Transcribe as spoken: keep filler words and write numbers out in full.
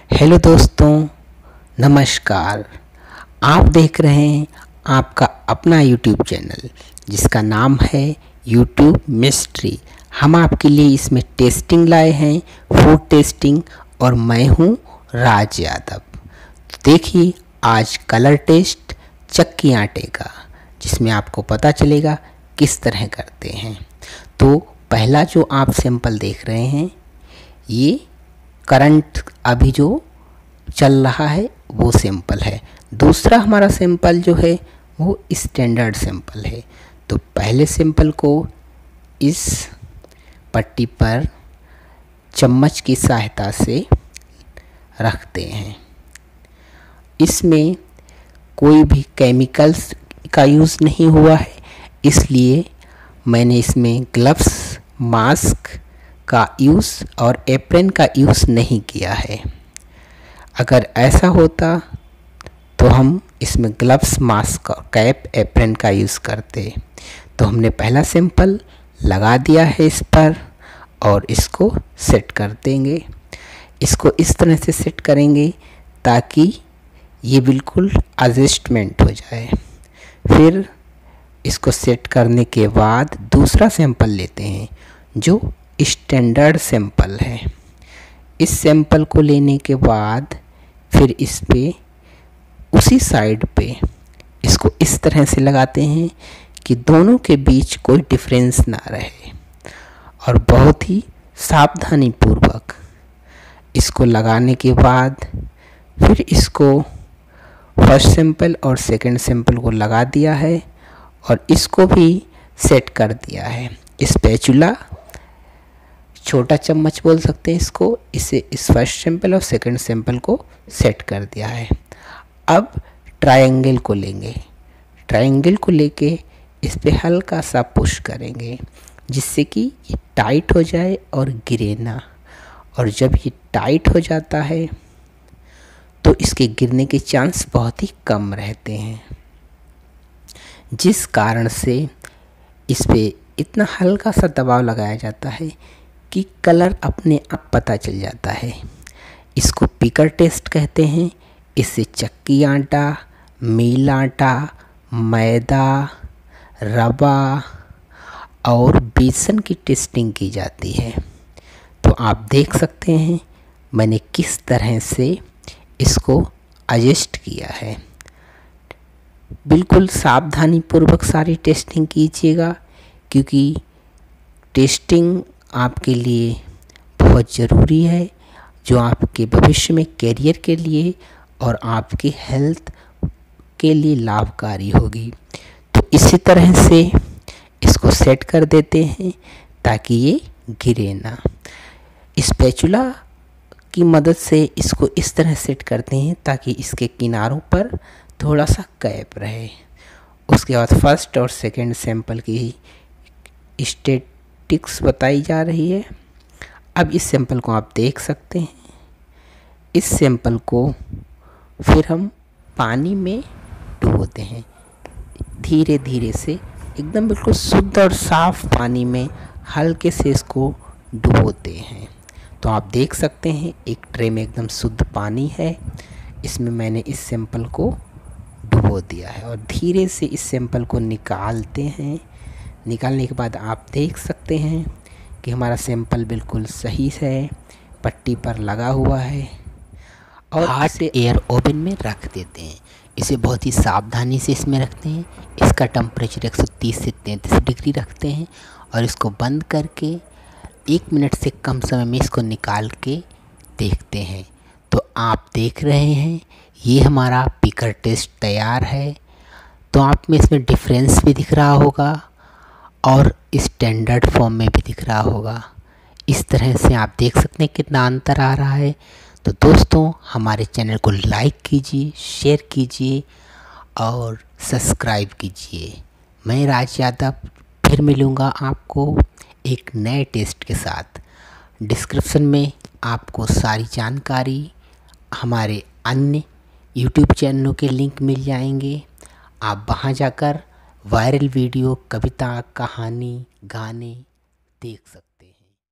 Hello दोस्तों, नमस्कार। आप देख रहे हैं आपका अपना यूट्यूब चैनल जिसका नाम है यूट्यूब मिस्ट्री। हम आपके लिए इसमें टेस्टिंग लाए हैं, फूड टेस्टिंग, और मैं हूं राज यादव। देखिए आज कलर टेस्ट चक्की आटे का, जिसमें आपको पता चलेगा किस तरह करते हैं। तो पहला जो आप सैंपल देख रहे हैं, ये करंट अभी जो चल रहा है वो सैंपल है। दूसरा हमारा सैंपल जो है वो स्टैंडर्ड सैंपल है। तो पहले सैंपल को इस पट्टी पर चम्मच की सहायता से रखते हैं। इसमें कोई भी केमिकल्स का यूज़ नहीं हुआ है, इसलिए मैंने इसमें ग्लव्स, मास्क का यूज़ और एप्रन का यूज़ नहीं किया है। अगर ऐसा होता तो हम इसमें ग्लव्स, मास्क, कैप, एप्रन का यूज़ करते। तो हमने पहला सैंपल लगा दिया है इस पर और इसको सेट कर देंगे। इसको इस तरह से सेट करेंगे ताकि ये बिल्कुल एडजस्टमेंट हो जाए। फिर इसको सेट करने के बाद दूसरा सैंपल लेते हैं जो स्टैंडर्ड सैंपल है। इस सैंपल को लेने के बाद फिर इस पे उसी साइड पे इसको इस तरह से लगाते हैं कि दोनों के बीच कोई डिफरेंस ना रहे, और बहुत ही सावधानी पूर्वक इसको लगाने के बाद फिर इसको फर्स्ट सैंपल और सेकंड सैंपल को लगा दिया है और इसको भी सेट कर दिया है। स्पैचुला, छोटा चम्मच बोल सकते हैं इसको, इसे इस फर्स्ट सैंपल और सेकंड सैंपल को सेट कर दिया है। अब ट्रायंगल को लेंगे। ट्रायंगल को लेके इस पे हल्का सा पुश करेंगे जिससे कि ये टाइट हो जाए और गिरे ना। और जब ये टाइट हो जाता है तो इसके गिरने के चांस बहुत ही कम रहते हैं, जिस कारण से इस पे इतना हल्का सा दबाव लगाया जाता है कि कलर अपने आप पता चल जाता है। इसको पिकर टेस्ट कहते हैं। इससे चक्की आटा, मील आटा, मैदा, रवा और बेसन की टेस्टिंग की जाती है। तो आप देख सकते हैं मैंने किस तरह से इसको एडजस्ट किया है। बिल्कुल सावधानी पूर्वक सारी टेस्टिंग कीजिएगा, क्योंकि टेस्टिंग आपके लिए बहुत ज़रूरी है, जो आपके भविष्य में करियर के लिए और आपकी हेल्थ के लिए लाभकारी होगी। तो इसी तरह से इसको सेट कर देते हैं ताकि ये गिरे ना। स्पैचुला की मदद से इसको इस तरह सेट करते हैं ताकि इसके किनारों पर थोड़ा सा गैप रहे। उसके बाद फर्स्ट और सेकंड सैंपल की स्टैटिक्स बताई जा रही है। अब इस सैंपल को आप देख सकते हैं। इस सैंपल को फिर हम पानी में डुबोते हैं, धीरे धीरे से एकदम बिल्कुल शुद्ध और साफ पानी में हल्के से इसको डुबोते हैं। तो आप देख सकते हैं एक ट्रे में एकदम शुद्ध पानी है, इसमें मैंने इस सैंपल को डुबो दिया है और धीरे से इस सैंपल को निकालते हैं। निकालने के बाद आप देख सकते हैं कि हमारा सैंपल बिल्कुल सही है, पट्टी पर लगा हुआ है, और हॉट एयर ओवन में रख देते हैं। इसे बहुत ही सावधानी से इसमें रखते हैं। इसका टेम्परेचर एक सौ तीस से तैंतीस डिग्री रखते हैं और इसको बंद करके एक मिनट से कम समय में इसको निकाल के देखते हैं। तो आप देख रहे हैं ये हमारा पिकर टेस्ट तैयार है। तो आप में इसमें डिफरेंस भी दिख रहा होगा और स्टैंडर्ड फॉर्म में भी दिख रहा होगा। इस तरह से आप देख सकते हैं कितना अंतर आ रहा है। तो दोस्तों, हमारे चैनल को लाइक कीजिए, शेयर कीजिए और सब्सक्राइब कीजिए। मैं राज यादव फिर मिलूँगा आपको एक नए टेस्ट के साथ। डिस्क्रिप्शन में आपको सारी जानकारी, हमारे अन्य यूट्यूब चैनलों के लिंक मिल जाएंगे। आप वहाँ जाकर वायरल वीडियो, कविता, कहानी, गाने देख सकते हैं।